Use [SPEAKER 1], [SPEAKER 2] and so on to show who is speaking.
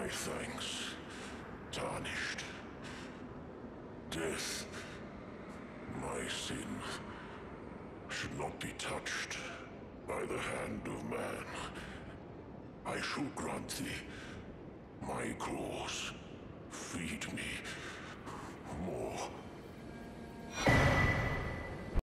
[SPEAKER 1] My thanks, tarnished. Death, my sin, should not be touched by the hand of man. I shall grant thee my claws. Feed me more.